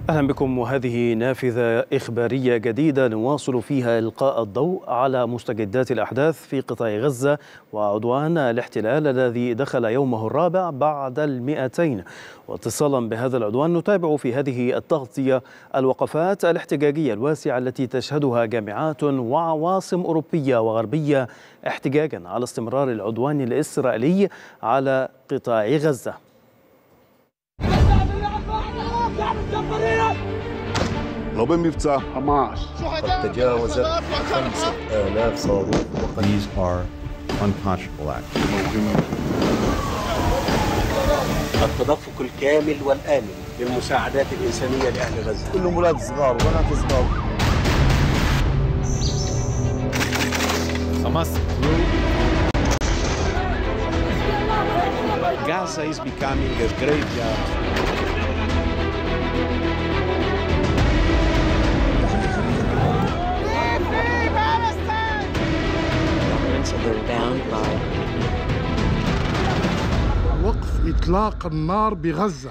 أهلا بكم. وهذه نافذة إخبارية جديدة نواصل فيها إلقاء الضوء على مستجدات الأحداث في قطاع غزة وعدوان الاحتلال الذي دخل يومه الرابع بعد 200. واتصالا بهذا العدوان نتابع في هذه التغطية الوقفات الاحتجاجية الواسعة التي تشهدها جامعات وعواصم أوروبية وغربية احتجاجا على استمرار العدوان الإسرائيلي على قطاع غزة. לא במבצע. حماس قد تجاوزت 5,000 صاروخ. These are unconscionable acts. التدفق الكامل والآمن للمساعدات الإنسانية لأهل غزة. كلهم ولاد صغار وبنات صغار. Hamas Gaza is becoming a graveyard. وقف إطلاق النار بغزة.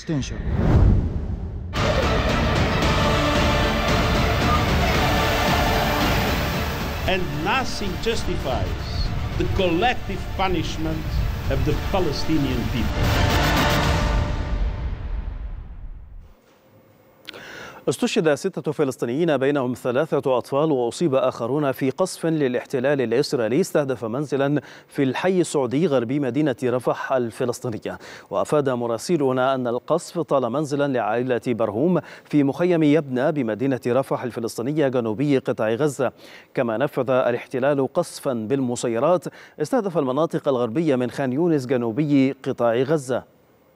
And nothing justifies the collective punishment of the Palestinian people. استشهد 6 فلسطينيين بينهم 3 أطفال وأصيب آخرون في قصف للاحتلال الإسرائيلي استهدف منزلا في الحي السعودي غربي مدينة رفح الفلسطينية. وأفاد مراسلون أن القصف طال منزلا لعائلة برهوم في مخيم يبنى بمدينة رفح الفلسطينية جنوبي قطاع غزة. كما نفذ الاحتلال قصفا بالمسيرات استهدف المناطق الغربية من خان يونس جنوبي قطاع غزة.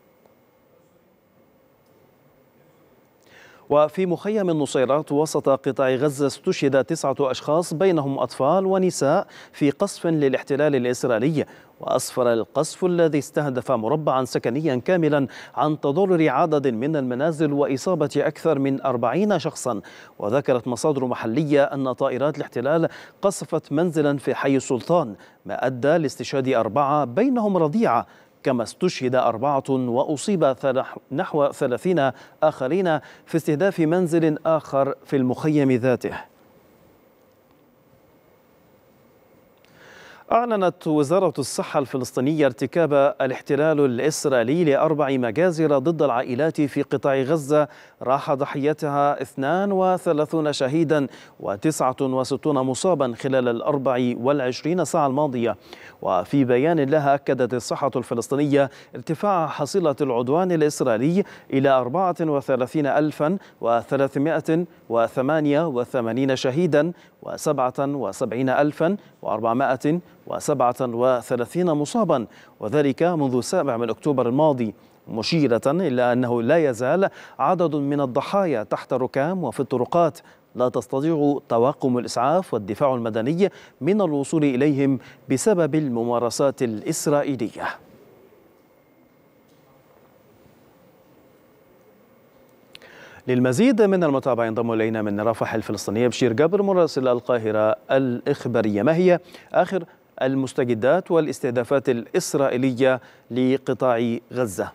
وفي مخيم النصيرات وسط قطاع غزة استشهد 9 أشخاص بينهم أطفال ونساء في قصف للاحتلال الإسرائيلي. وأسفر القصف الذي استهدف مربعا سكنيا كاملا عن تضرر عدد من المنازل وإصابة أكثر من 40 شخصا. وذكرت مصادر محلية أن طائرات الاحتلال قصفت منزلا في حي السلطان ما أدى لاستشهاد 4 بينهم رضيعة. كما استشهد 4 وأصيب نحو 30 آخرين في استهداف منزل آخر في المخيم ذاته. أعلنت وزارة الصحة الفلسطينية ارتكاب الاحتلال الإسرائيلي ل4 مجازر ضد العائلات في قطاع غزة راح ضحيتها 32 شهيدا و69 مصابا خلال 24 ساعة الماضية. وفي بيان لها أكدت الصحة الفلسطينية ارتفاع حصيلة العدوان الإسرائيلي إلى 34,388 شهيدا و77,437 مصابا، وذلك منذ 7 أكتوبر الماضي، مشيرة إلى أنه لا يزال عدد من الضحايا تحت الركام وفي الطرقات لا تستطيع طواقم الإسعاف والدفاع المدني من الوصول إليهم بسبب الممارسات الإسرائيلية. للمزيد من المتابعة ينضم إلينا من رفح الفلسطينية بشير جابر مراسل القاهرة الإخبارية. ما هي آخر المستجدات والاستهدافات الإسرائيلية لقطاع غزة؟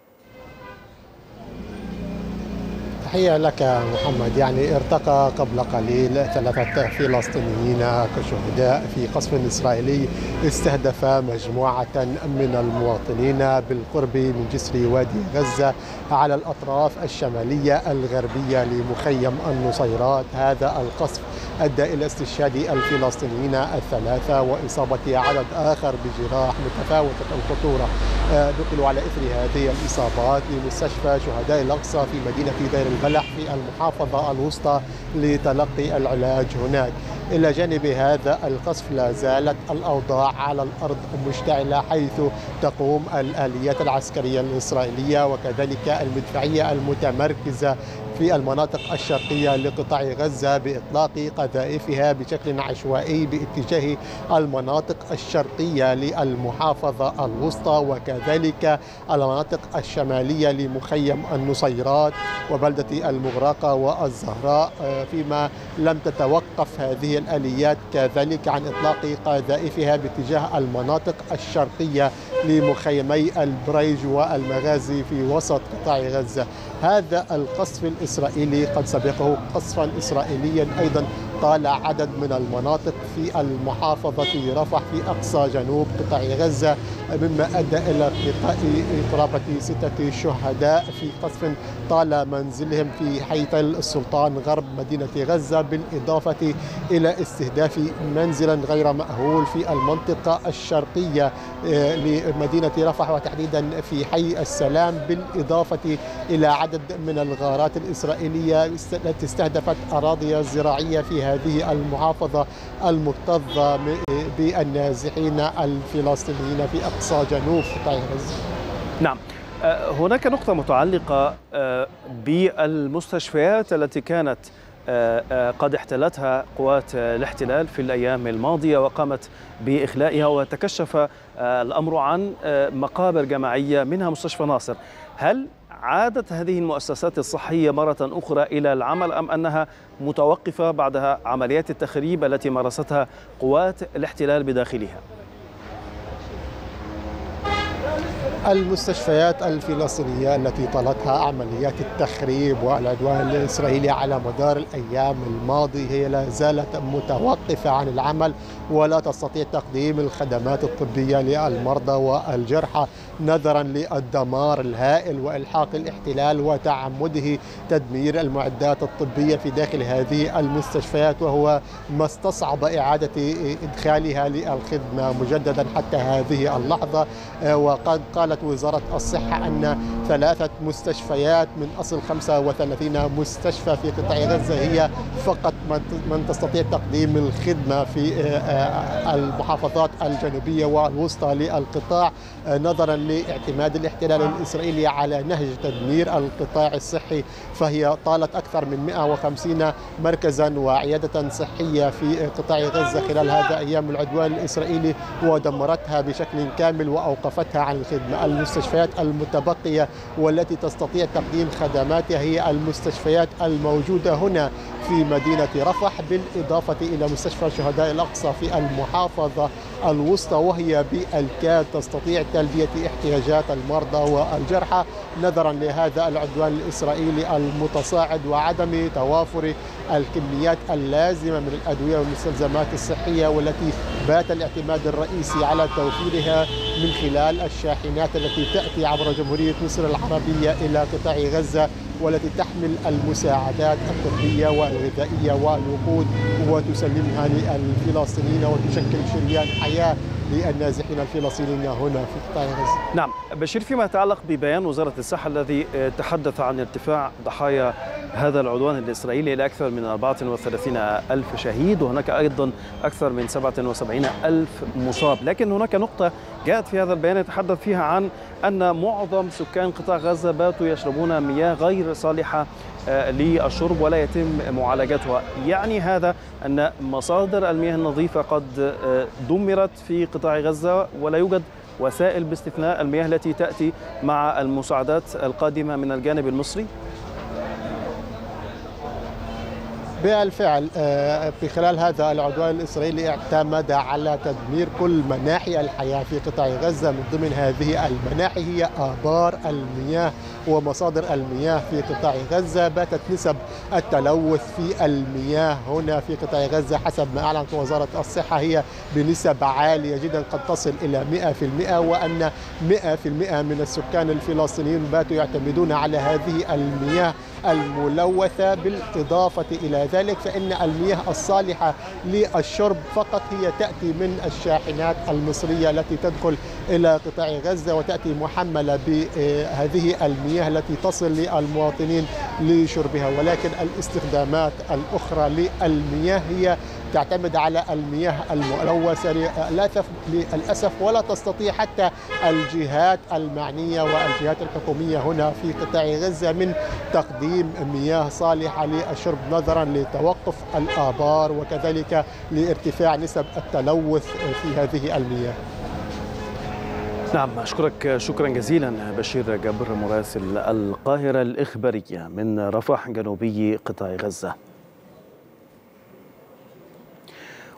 تحية لك محمد. ارتقى قبل قليل 3 فلسطينيين كشهداء في قصف إسرائيلي استهدف مجموعة من المواطنين بالقرب من جسر وادي غزة على الأطراف الشمالية الغربية لمخيم النصيرات. هذا القصف أدى إلى استشهاد الفلسطينيين 3 وإصابة عدد آخر بجراح متفاوتة الخطورة. نقلوا على إثر هذه الإصابات لمستشفى شهداء الأقصى في مدينة دير البلح في المحافظة الوسطى لتلقي العلاج هناك. إلى جانب هذا القصف لا زالت الأوضاع على الأرض مشتعلة، حيث تقوم الآليات العسكرية الإسرائيلية وكذلك المدفعية المتمركزة في المناطق الشرقية لقطاع غزة بإطلاق قذائفها بشكل عشوائي باتجاه المناطق الشرقية للمحافظة الوسطى وكذلك المناطق الشمالية لمخيم النصيرات وبلدة المغرقة والزهراء، فيما لم تتوقف هذه الآليات كذلك عن إطلاق قذائفها باتجاه المناطق الشرقية لمخيمي البريج والمغازي في وسط قطاع غزة. هذا القصف الإسرائيلي قد سبقه قصفا إسرائيليا أيضا طال عدد من المناطق في المحافظة رفح في أقصى جنوب قطاع غزة، مما أدى إلى قرابة 6 شهداء في قصف طال منزلهم في حي تل السلطان غرب مدينة غزة، بالإضافة إلى استهداف منزلا غير مأهول في المنطقة الشرقية لمدينة رفح وتحديدا في حي السلام، بالإضافة إلى عدد من الغارات الإسرائيلية التي استهدفت أراضي زراعية في هذه المحافظة المكتظة بالنازحين الفلسطينيين في أقصى جنوب قطاع غزة. نعم، هناك نقطة متعلقة بالمستشفيات التي كانت قد احتلتها قوات الاحتلال في الأيام الماضية وقامت بإخلائها، وتكشف الأمر عن مقابر جماعية منها مستشفى ناصر. هل عادت هذه المؤسسات الصحية مرة أخرى إلى العمل أم أنها متوقفة بعد عمليات التخريب التي مارستها قوات الاحتلال بداخلها؟ المستشفيات الفلسطينية التي طالتها عمليات التخريب والعدوان الإسرائيلي على مدار الأيام الماضية هي لا زالت متوقفة عن العمل ولا تستطيع تقديم الخدمات الطبية للمرضى والجرحى نظرا للدمار الهائل وإلحاق الاحتلال وتعمده تدمير المعدات الطبية في داخل هذه المستشفيات، وهو ما استصعب إعادة إدخالها للخدمة مجددا حتى هذه اللحظة. وقد قالت وزارة الصحة أن 3 مستشفيات من أصل 35 مستشفى في قطاع غزة هي فقط من تستطيع تقديم الخدمة في المحافظات الجنوبية والوسطى للقطاع، نظرا لاعتماد الاحتلال الإسرائيلي على نهج تدمير القطاع الصحي. فهي طالت أكثر من 150 مركزا وعيادة صحية في قطاع غزة خلال هذا أيام العدوان الإسرائيلي ودمرتها بشكل كامل وأوقفتها عن الخدمة. المستشفيات المتبقية والتي تستطيع تقديم خدماتها هي المستشفيات الموجودة هنا في مدينة رفح، بالإضافة إلى مستشفى شهداء الأقصى في المحافظة الوسطى، وهي بالكاد تستطيع تلبية احتياجات المرضى والجرحى نظرا لهذا العدوان الإسرائيلي المتصاعد وعدم توافر الكميات اللازمة من الأدوية والمستلزمات الصحية، والتي بات الاعتماد الرئيسي على توفيرها من خلال الشاحنات التي تأتي عبر جمهورية مصر العربية إلى قطاع غزة، والتي تحمل المساعدات الطبية والغذائية والوقود وتسلمها للفلسطينيين وتشكل شريان حياة للنازحين الفلسطينيين هنا في قطاع غزة. نعم بشير، فيما يتعلق ببيان وزارة الصحة الذي تحدث عن ارتفاع ضحايا هذا العدوان الإسرائيلي إلى أكثر من 34,000 شهيد، وهناك أيضا أكثر من 77,000 مصاب، لكن هناك نقطة جاءت في هذا البيان يتحدث فيها عن أن معظم سكان قطاع غزة باتوا يشربون مياه غير صالحة للشرب ولا يتم معالجتها. يعني هذا أن مصادر المياه النظيفة قد دمرت في قطاع غزة ولا يوجد وسائل باستثناء المياه التي تأتي مع المساعدات القادمة من الجانب المصري؟ بالفعل في خلال هذا العدوان الإسرائيلي اعتمد على تدمير كل مناحي الحياة في قطاع غزة. من ضمن هذه المناحي هي آبار المياه ومصادر المياه في قطاع غزة. باتت نسب التلوث في المياه هنا في قطاع غزة حسب ما أعلنت وزارة الصحة هي بنسب عالية جدا قد تصل إلى 100%، وأن 100% من السكان الفلسطينيين باتوا يعتمدون على هذه المياه الملوثة. بالإضافة إلى ذلك فإن المياه الصالحة للشرب فقط هي تأتي من الشاحنات المصرية التي تدخل إلى قطاع غزة وتأتي محملة بهذه المياه التي تصل للمواطنين لشربها، ولكن الاستخدامات الأخرى للمياه هي تعتمد على المياه الملوثة للأسف، ولا تستطيع حتى الجهات المعنية والجهات الحكومية هنا في قطاع غزة من تقديم مياه صالحة للشرب نظرا لتوقف الآبار وكذلك لارتفاع نسب التلوث في هذه المياه. نعم أشكرك شكرا جزيلا بشير جبر مراسل القاهرة الإخبارية من رفح جنوبي قطاع غزة.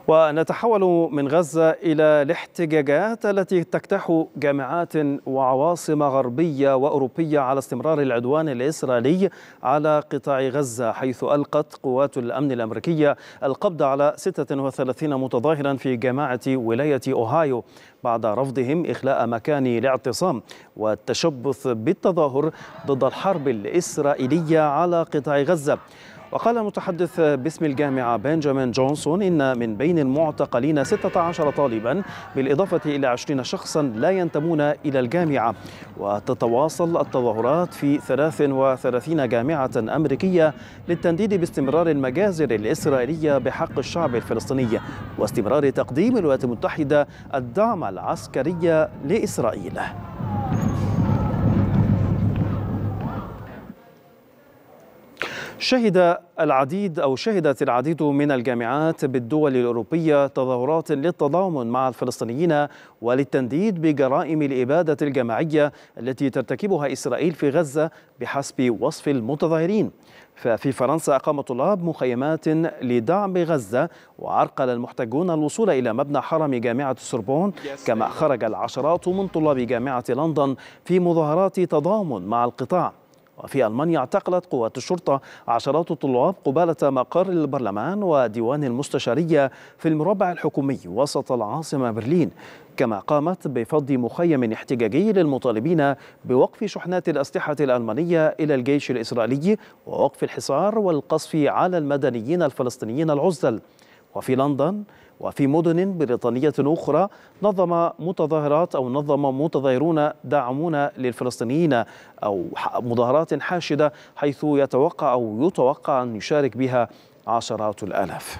ونتحول من غزة إلى الاحتجاجات التي تجتاح جامعات وعواصم غربية وأوروبية على استمرار العدوان الإسرائيلي على قطاع غزة، حيث ألقت قوات الأمن الأمريكية القبض على 36 متظاهرا في جامعة ولاية أوهايو بعد رفضهم إخلاء مكان الاعتصام والتشبث بالتظاهر ضد الحرب الإسرائيلية على قطاع غزة. وقال المتحدث باسم الجامعة بنجامين جونسون إن من بين المعتقلين 16 طالبا بالإضافة إلى 20 شخصا لا ينتمون إلى الجامعة. وتتواصل التظاهرات في 33 جامعة أمريكية للتنديد باستمرار المجازر الإسرائيلية بحق الشعب الفلسطيني واستمرار تقديم الولايات المتحدة الدعم العسكري لإسرائيل. شهدت العديد من الجامعات بالدول الأوروبية تظاهرات للتضامن مع الفلسطينيين وللتنديد بجرائم الإبادة الجماعية التي ترتكبها إسرائيل في غزة بحسب وصف المتظاهرين. ففي فرنسا أقام طلاب مخيمات لدعم غزة، وعرقل المحتجون الوصول إلى مبنى حرم جامعة السوربون، كما خرج العشرات من طلاب جامعة لندن في مظاهرات تضامن مع القطاع. وفي ألمانيا اعتقلت قوات الشرطة عشرات الطلاب قبالة مقر البرلمان وديوان المستشارية في المربع الحكومي وسط العاصمة برلين، كما قامت بفض مخيم احتجاجي للمطالبين بوقف شحنات الأسلحة الألمانية إلى الجيش الإسرائيلي ووقف الحصار والقصف على المدنيين الفلسطينيين العزل. وفي لندن وفي مدن بريطانية أخرى نظم متظاهرون داعمون للفلسطينيين أو مظاهرات حاشدة، حيث يتوقع أن يشارك بها عشرات الآلاف.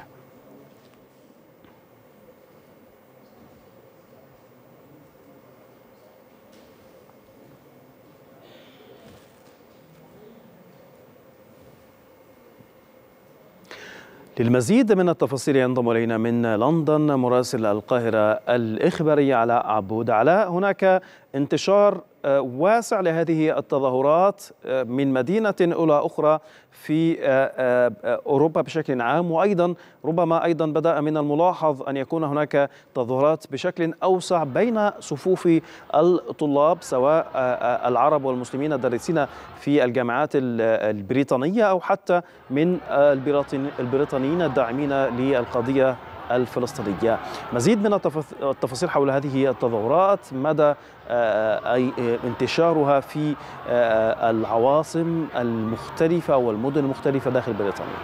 للمزيد من التفاصيل ينضم إلينا من لندن مراسل القاهرة الإخباري علاء عبود. علاء، هناك انتشار واسع لهذه التظاهرات من مدينة إلى أخرى في أوروبا بشكل عام، وأيضا ربما بدأ من الملاحظ أن يكون هناك تظاهرات بشكل أوسع بين صفوف الطلاب سواء العرب والمسلمين الدارسين في الجامعات البريطانية أو حتى من البريطانيين الداعمين للقضية الفلسطينية. مزيد من التفاصيل حول هذه التظاهرات، مدى انتشارها في العواصم المختلفة والمدن المختلفة داخل بريطانيا.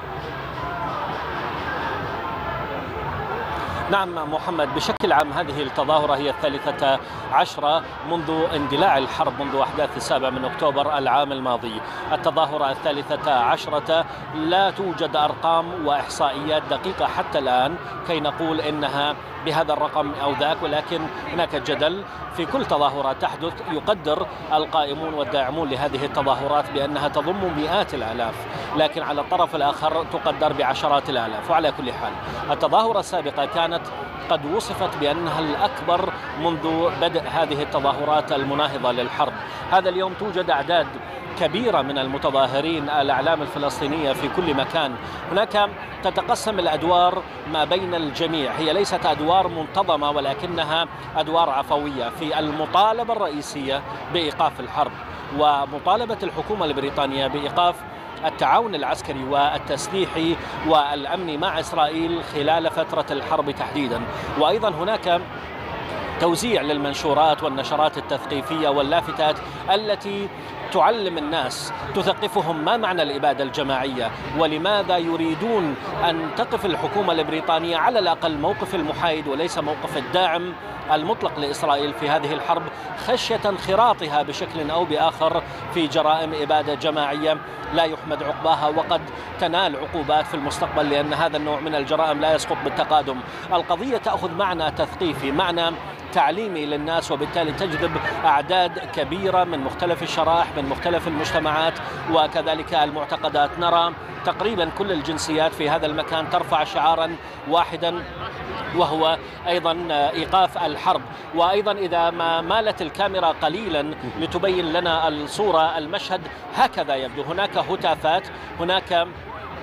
نعم محمد، بشكل عام هذه التظاهرة هي 13 منذ اندلاع الحرب منذ أحداث 7 من أكتوبر العام الماضي. التظاهرة 13 لا توجد أرقام وإحصائيات دقيقة حتى الآن كي نقول إنها بهذا الرقم أو ذاك، ولكن هناك جدل في كل تظاهرة تحدث. يقدر القائمون والداعمون لهذه التظاهرات بأنها تضم مئات الآلاف، لكن على الطرف الآخر تقدر بعشرات الآلاف. وعلى كل حال التظاهرة السابقة كانت قد وصفت بأنها الأكبر منذ بدء هذه التظاهرات المناهضة للحرب. هذا اليوم توجد أعداد كبيرة من المتظاهرين الأعلام الفلسطينية في كل مكان. هناك تتقسم الأدوار ما بين الجميع، هي ليست أدوار منتظمة ولكنها أدوار عفوية في المطالبة الرئيسية بإيقاف الحرب ومطالبة الحكومة البريطانية بإيقاف التعاون العسكري والتسليحي والأمني مع إسرائيل خلال فترة الحرب تحديدا. وأيضا هناك توزيع للمنشورات والنشرات التثقيفية واللافتات التي تعلم الناس، تثقفهم ما معنى الإبادة الجماعية ولماذا يريدون أن تقف الحكومة البريطانية على الأقل موقف المحايد وليس موقف الداعم المطلق لإسرائيل في هذه الحرب، خشية انخراطها بشكل أو بآخر في جرائم إبادة جماعية لا يحمد عقباها وقد تنال عقوبات في المستقبل، لأن هذا النوع من الجرائم لا يسقط بالتقادم. القضية تأخذ معنى تثقيفي، معنى تعليمي للناس، وبالتالي تجذب أعداد كبيرة من مختلف الشرائح من مختلف المجتمعات وكذلك المعتقدات. نرى تقريبا كل الجنسيات في هذا المكان ترفع شعارا واحدا وهو أيضا إيقاف الحرب. وأيضا إذا ما مالت الكاميرا قليلا لتبين لنا الصورة المشهد هكذا يبدو. هناك هتافات، هناك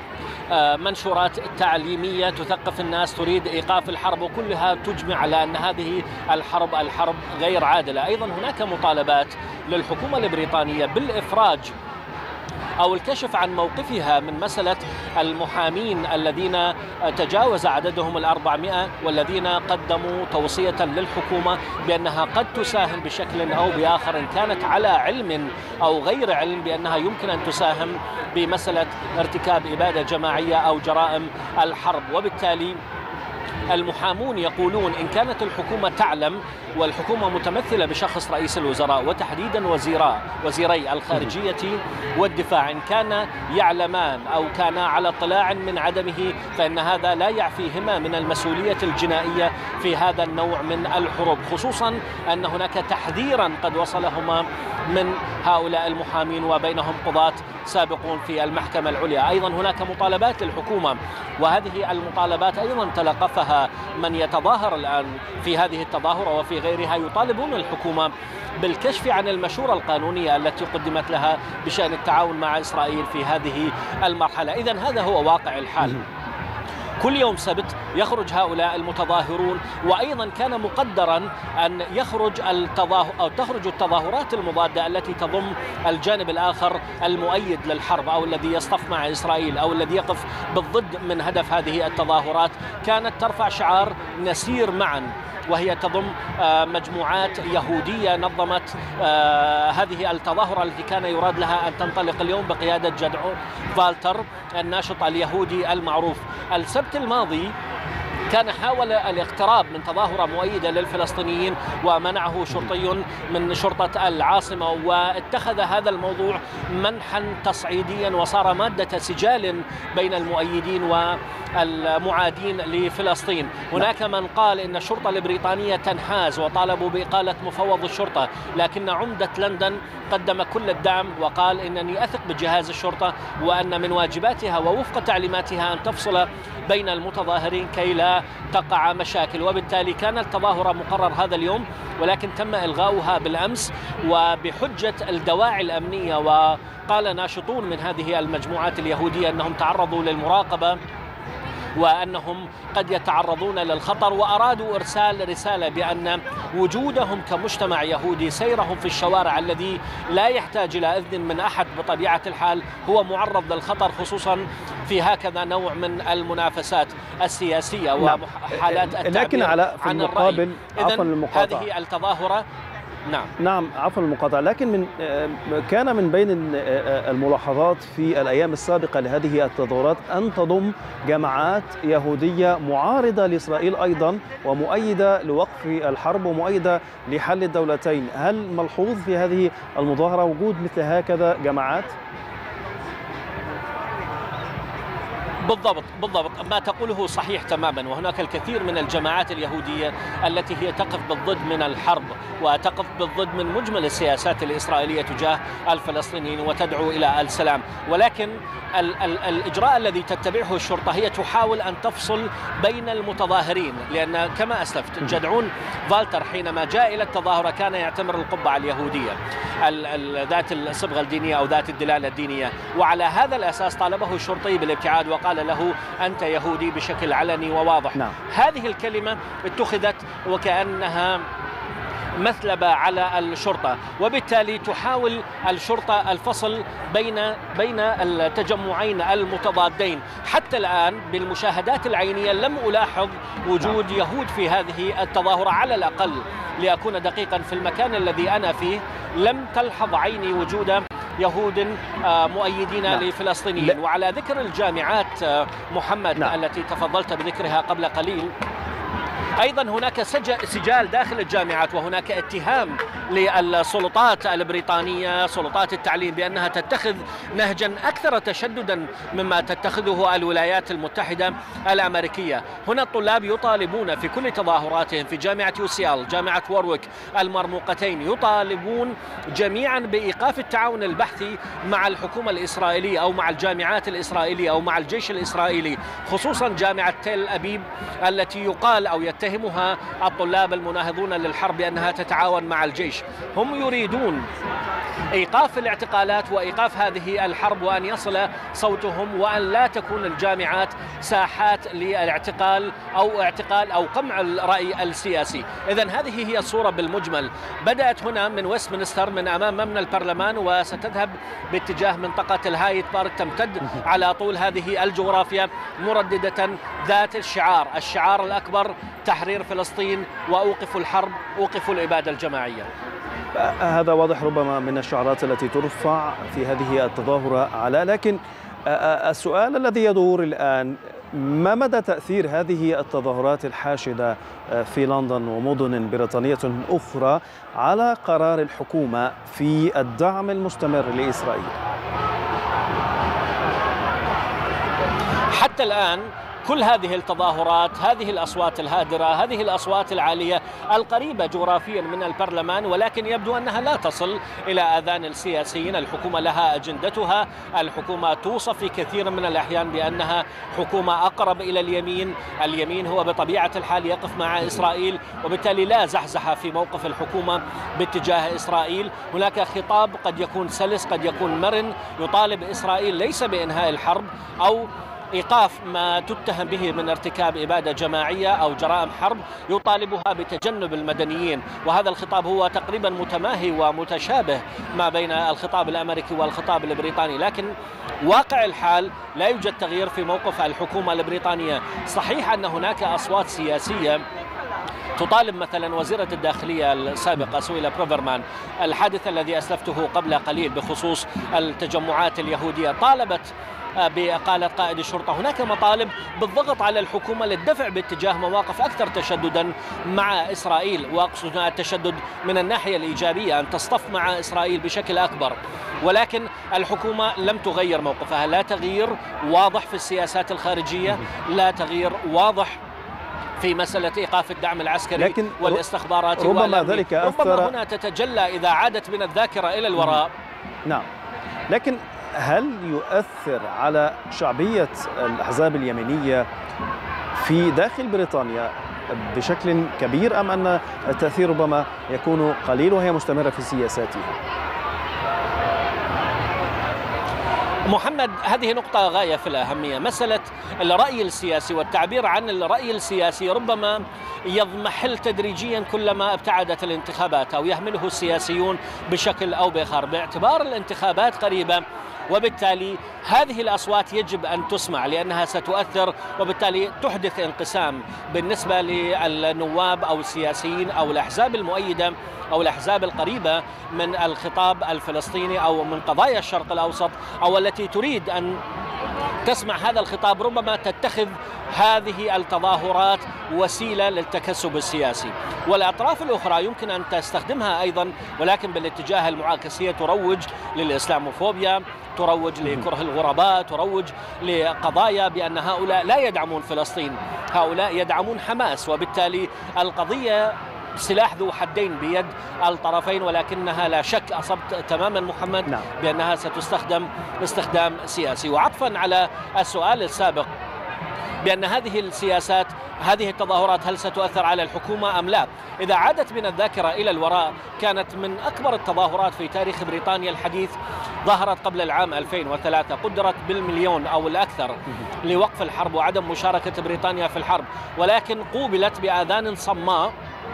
منشورات تعليمية تثقف الناس، تريد إيقاف الحرب، وكلها تجمع على أن هذه الحرب غير عادلة. أيضا هناك مطالبات للحكومة البريطانية بالإفراج أو الكشف عن موقفها من مسألة المحامين الذين تجاوز عددهم 400 والذين قدموا توصية للحكومة بأنها قد تساهم بشكل أو بآخر، إن كانت على علم أو غير علم، بأنها يمكن أن تساهم بمسألة ارتكاب إبادة جماعية أو جرائم الحرب. وبالتالي المحامون يقولون إن كانت الحكومة تعلم، والحكومة متمثلة بشخص رئيس الوزراء وتحديدا وزيري الخارجية والدفاع، إن كان يعلمان أو كان على اطلاع من عدمه، فإن هذا لا يعفيهما من المسؤولية الجنائية في هذا النوع من الحروب، خصوصا أن هناك تحذيرا قد وصلهما من هؤلاء المحامين وبينهم قضاة سابقون في المحكمة العليا. أيضا هناك مطالبات للحكومة، وهذه المطالبات أيضا تلقفها من يتظاهر الآن في هذه التظاهرة وفي غيرها، يطالبون الحكومة بالكشف عن المشورة القانونية التي قدمت لها بشأن التعاون مع إسرائيل في هذه المرحلة. إذن هذا هو واقع الحال. كل يوم سبت يخرج هؤلاء المتظاهرون، وأيضا كان مقدرا أن تخرج التظاهرات المضادة التي تضم الجانب الآخر المؤيد للحرب أو الذي يصطف مع إسرائيل أو الذي يقف بالضد من هدف هذه التظاهرات، كانت ترفع شعار نسير معا، وهي تضم مجموعات يهودية نظمت هذه التظاهرة التي كان يراد لها أن تنطلق اليوم بقيادة جدعون فالتر الناشط اليهودي المعروف. السبت الماضي كان حاول الاقتراب من تظاهرة مؤيدة للفلسطينيين ومنعه شرطي من شرطة العاصمة، واتخذ هذا الموضوع منحا تصعيديا وصار مادة سجال بين المؤيدين والمعادين لفلسطين. هناك من قال إن الشرطة البريطانية تنحاز وطالبوا بإقالة مفوض الشرطة، لكن عمدة لندن قدم كل الدعم وقال إنني أثق بجهاز الشرطة وأن من واجباتها ووفق تعليماتها أن تفصل بين المتظاهرين كي لا تقع مشاكل. وبالتالي كان التظاهرة مقرر هذا اليوم، ولكن تم إلغاؤها بالأمس وبحجة الدواعي الأمنية. وقال ناشطون من هذه المجموعات اليهودية أنهم تعرضوا للمراقبة وأنهم قد يتعرضون للخطر، وأرادوا إرسال رسالة بأن وجودهم كمجتمع يهودي، سيرهم في الشوارع الذي لا يحتاج إلى إذن من أحد بطبيعة الحال، هو معرض للخطر، خصوصا في هكذا نوع من المنافسات السياسية وحالات التعبير لكن في عن المقابل الرأي. هذه التظاهرة نعم عفوا المقاطعة، لكن كان من بين الملاحظات في الأيام السابقة لهذه التظاهرات أن تضم جماعات يهودية معارضة لإسرائيل أيضا ومؤيدة لوقف الحرب ومؤيدة لحل الدولتين. هل ملحوظ في هذه المظاهرة وجود مثل هكذا جماعات؟ بالضبط ما تقوله صحيح تماما، وهناك الكثير من الجماعات اليهودية التي هي تقف بالضد من الحرب وتقف بالضد من مجمل السياسات الإسرائيلية تجاه الفلسطينيين وتدعو إلى السلام، ولكن الإجراء الذي تتبعه الشرطة هي تحاول أن تفصل بين المتظاهرين، لأن كما أسلفت جدعون فالتر حينما جاء إلى التظاهرة كان يعتمر القبعة اليهودية ذات الصبغة الدينية أو ذات الدلالة الدينية، وعلى هذا الأساس طالبه الشرطي بالابتعاد وقال له أنت يهودي بشكل علني وواضح. هذه الكلمة اتخذت وكأنها مثلبة على الشرطة، وبالتالي تحاول الشرطة الفصل بين التجمعين المتضادين. حتى الآن بالمشاهدات العينية لم ألاحظ وجود يهود في هذه التظاهرة، على الأقل لأكون دقيقا في المكان الذي أنا فيه لم تلحظ عيني وجود يهود مؤيدين لفلسطينيين. وعلى ذكر الجامعات محمد التي تفضلت بذكرها قبل قليل، أيضا هناك سجال داخل الجامعات، وهناك اتهام للسلطات البريطانية سلطات التعليم بأنها تتخذ نهجا أكثر تشددا مما تتخذه الولايات المتحدة الأمريكية. هنا الطلاب يطالبون في كل تظاهراتهم في جامعة يوسيال، جامعة وورويك، المرموقتين، يطالبون جميعا بإيقاف التعاون البحثي مع الحكومة الإسرائيلية أو مع الجامعات الإسرائيلية أو مع الجيش الإسرائيلي، خصوصا جامعة تل أبيب التي يقال أو يتهمها الطلاب المناهضون للحرب بأنها تتعاون مع الجيش. هم يريدون إيقاف الاعتقالات وإيقاف هذه الحرب، وأن يصل صوتهم، وأن لا تكون الجامعات ساحات للاعتقال أو قمع الرأي السياسي. إذن هذه هي الصورة بالمجمل. بدأت هنا من ويستمنستر من أمام مبنى البرلمان، وستذهب باتجاه منطقة الهايد بارك، تمتد على طول هذه الجغرافيا مرددة ذات الشعار الأكبر: تحرير فلسطين وأوقفوا الحرب، أوقفوا الإبادة الجماعية. هذا واضح ربما من الشعارات التي ترفع في هذه التظاهرة لكن السؤال الذي يدور الآن: ما مدى تأثير هذه التظاهرات الحاشدة في لندن ومدن بريطانية أخرى على قرار الحكومة في الدعم المستمر لإسرائيل؟ حتى الآن كل هذه التظاهرات، هذه الأصوات الهادرة، هذه الأصوات العالية القريبة جغرافيا من البرلمان، ولكن يبدو أنها لا تصل إلى آذان السياسيين. الحكومة لها أجندتها، الحكومة توصف في كثير من الأحيان بأنها حكومة أقرب إلى اليمين. اليمين هو بطبيعة الحال يقف مع إسرائيل، وبالتالي لا زحزحة في موقف الحكومة باتجاه إسرائيل. هناك خطاب قد يكون سلس، قد يكون مرن، يطالب إسرائيل ليس بإنهاء الحرب أو إيقاف ما تتهم به من ارتكاب إبادة جماعية أو جرائم حرب، يطالبها بتجنب المدنيين. وهذا الخطاب هو تقريبا متماهي ومتشابه ما بين الخطاب الأمريكي والخطاب البريطاني، لكن واقع الحال لا يوجد تغيير في موقف الحكومة البريطانية. صحيح أن هناك أصوات سياسية تطالب، مثلا وزيرة الداخلية السابقة سويلا بروفرمان، الحادث الذي أسلفته قبل قليل بخصوص التجمعات اليهودية، طالبت بإقالة قائد الشرطة. هناك مطالب بالضغط على الحكومة للدفع باتجاه مواقف أكثر تشددا مع إسرائيل، وأقصد التشدد من الناحية الإيجابية، أن تصطف مع إسرائيل بشكل أكبر. ولكن الحكومة لم تغير موقفها، لا تغيير واضح في السياسات الخارجية، لا تغيير واضح في مسألة إيقاف الدعم العسكري والاستخباراتي. ربما ذلك ربما هنا تتجلى إذا عادت من الذاكرة إلى الوراء. نعم، لكن هل يؤثر على شعبية الأحزاب اليمينية في داخل بريطانيا بشكل كبير، أم أن التأثير ربما يكون قليل وهي مستمرة في سياساتها؟ محمد، هذه نقطة غاية في الأهمية. مسألة الرأي السياسي والتعبير عن الرأي السياسي ربما يضمحل تدريجيا كلما ابتعدت الانتخابات أو يهمله السياسيون بشكل أو بآخر، باعتبار الانتخابات قريبة، وبالتالي هذه الأصوات يجب أن تسمع لأنها ستؤثر، وبالتالي تحدث انقسام بالنسبة للنواب أو السياسيين أو الأحزاب المؤيدة أو الأحزاب القريبة من الخطاب الفلسطيني أو من قضايا الشرق الأوسط، أو التي تريد أن تسمع هذا الخطاب، ربما تتخذ هذه التظاهرات وسيلة للتكسب السياسي. والأطراف الأخرى يمكن أن تستخدمها أيضا، ولكن بالاتجاه المعاكس. هي تروج للإسلاموفوبيا، تروج لكره الغرباء، تروج لقضايا بأن هؤلاء لا يدعمون فلسطين، هؤلاء يدعمون حماس، وبالتالي القضية سلاح ذو حدين بيد الطرفين، ولكنها لا شك أصبت تماما محمد بأنها ستستخدم استخدام سياسي. وعطفا على السؤال السابق بأن هذه السياسات، هذه التظاهرات هل ستؤثر على الحكومة أم لا؟ إذا عادت من الذاكرة إلى الوراء، كانت من أكبر التظاهرات في تاريخ بريطانيا الحديث، ظهرت قبل العام 2003، قدرت بالمليون أو الأكثر لوقف الحرب وعدم مشاركة بريطانيا في الحرب، ولكن قوبلت بآذان صماء،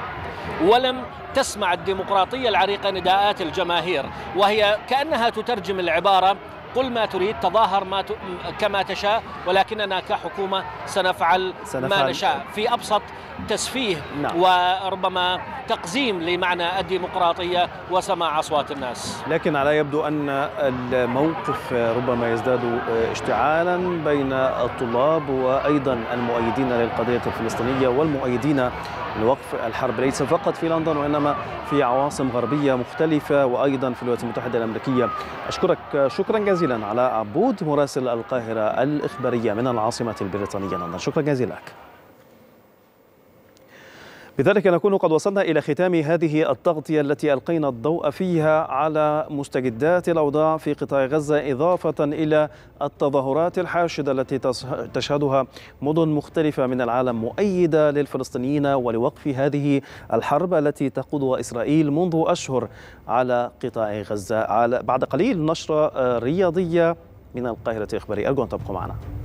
ولم تسمع الديمقراطية العريقة نداءات الجماهير، وهي كأنها تترجم العبارة: قل ما تريد، تظاهر كما تشاء، ولكننا كحكومة سنفعل ما نشاء، في أبسط تسفيه وربما تقزيم لمعنى الديمقراطية وسماع أصوات الناس. لكن على يبدو أن الموقف ربما يزداد اشتعالا بين الطلاب وأيضا المؤيدين للقضية الفلسطينية والمؤيدين لوقف الحرب، ليس فقط في لندن وإنما في عواصم غربية مختلفة وأيضا في الولايات المتحدة الأمريكية. أشكرك شكرا جزيلا علاء عبود، مراسل القاهرة الإخبارية من العاصمة البريطانية لندن. شكرا جزيلا لك. بذلك نكون قد وصلنا إلى ختام هذه التغطية التي ألقينا الضوء فيها على مستجدات الأوضاع في قطاع غزة، إضافة إلى التظاهرات الحاشدة التي تشهدها مدن مختلفة من العالم مؤيدة للفلسطينيين ولوقف هذه الحرب التي تقودها إسرائيل منذ أشهر على قطاع غزة. بعد قليل نشرة رياضية من القاهرة إخباري، أرجو أن تبقوا معنا.